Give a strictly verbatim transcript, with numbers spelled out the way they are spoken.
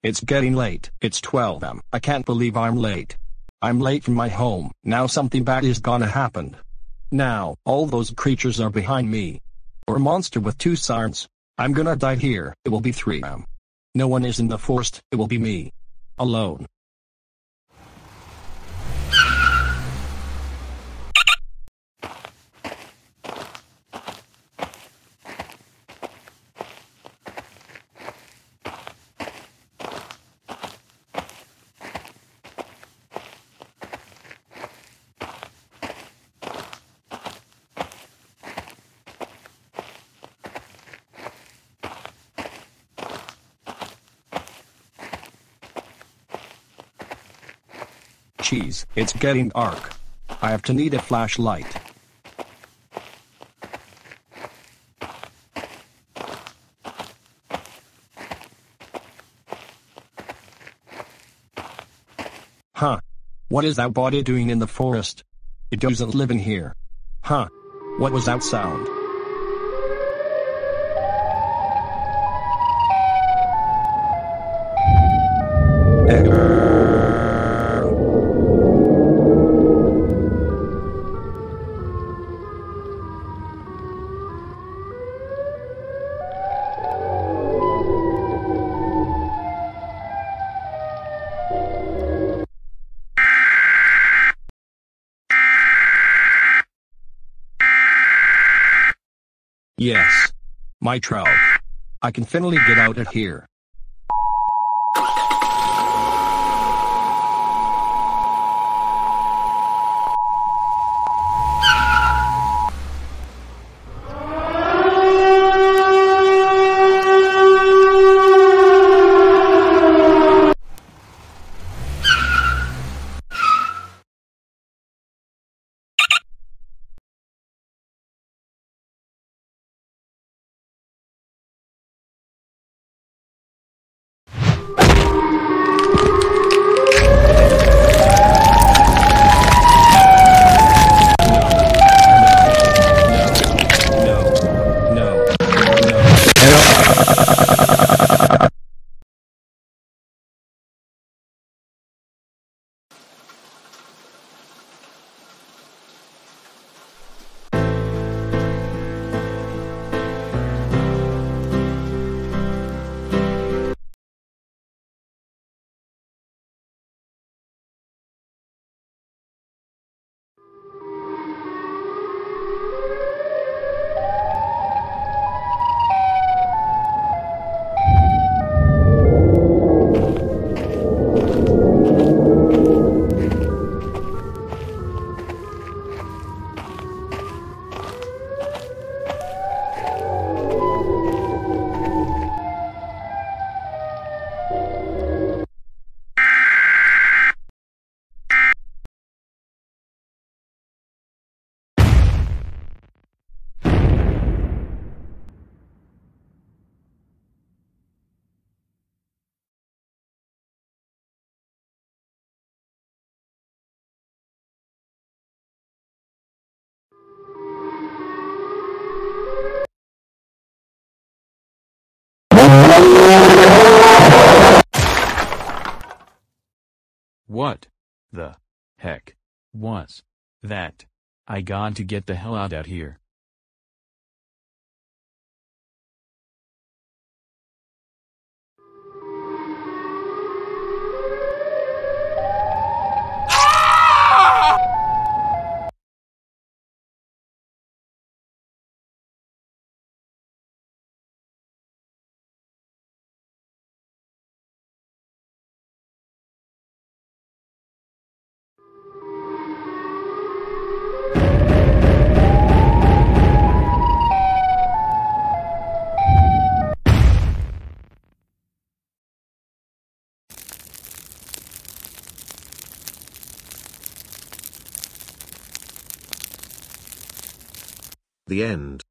It's getting late. It's twelve a m I can't believe I'm late. I'm late from my home. Now something bad is gonna happen. Now, all those creatures are behind me. Or a monster with two sirens. I'm gonna die here. It will be three a m No one is in the forest. It will be me. Alone. Jeez, it's getting dark. I have to need a flashlight. Huh. What is that body doing in the forest? It doesn't live in here. Huh. What was that sound? Yes. My trout. I can finally get out of here. What the heck was that? I got to get the hell out of here. The end.